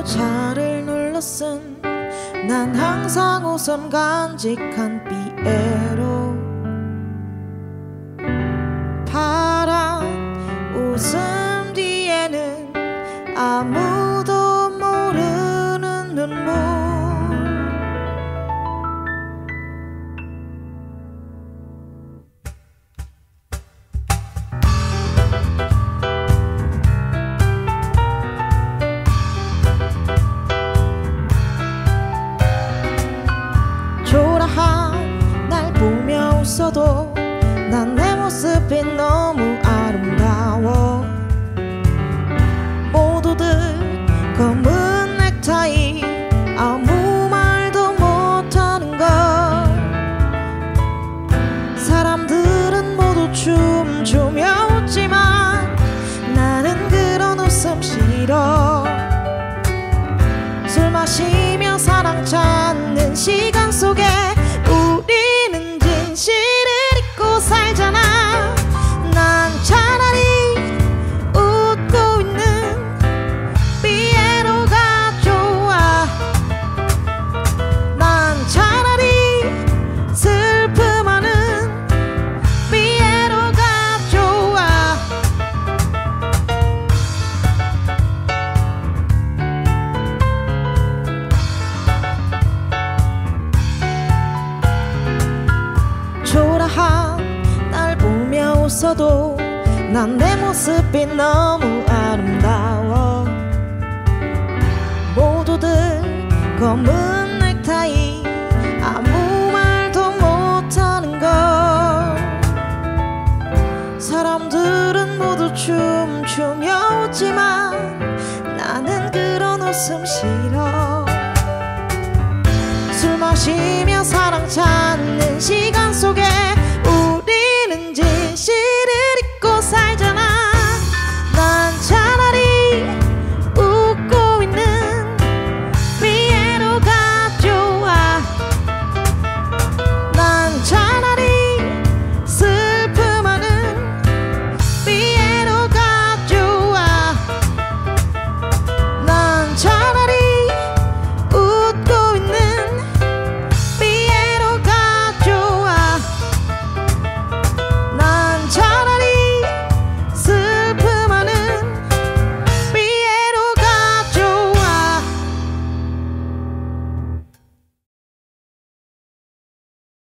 모자를 눌러쓴 난 항상 웃음 간직한 피에로. 파란 웃음 뒤에는 아무도 모르는 눈물. 초라한 날 보며 웃어도 난 내 모습이 너무 아름다워. 모두들 검은 넥타이 아무 말도 못하는 걸. 사람들은 모두 춤추며 웃지만 나는 그런 웃음 싫어. 술 마시며 사랑 찾는 시간 속에 우리는 진실을 잊고 살잖아. 난 차라리 웃고 있는 피에로가 좋아. 난 차라리 슬픔하는 피에로가 좋아. 초라한 날 보며 웃어도 난 내 모습이 너무 아름다워. 모두들 검은 넥타이 아무 말도 못하는 걸. 사람들은 모두 춤추며 웃지만 나는 그런 웃음 싫어. 술 마시며 사랑 찾는 시간 속에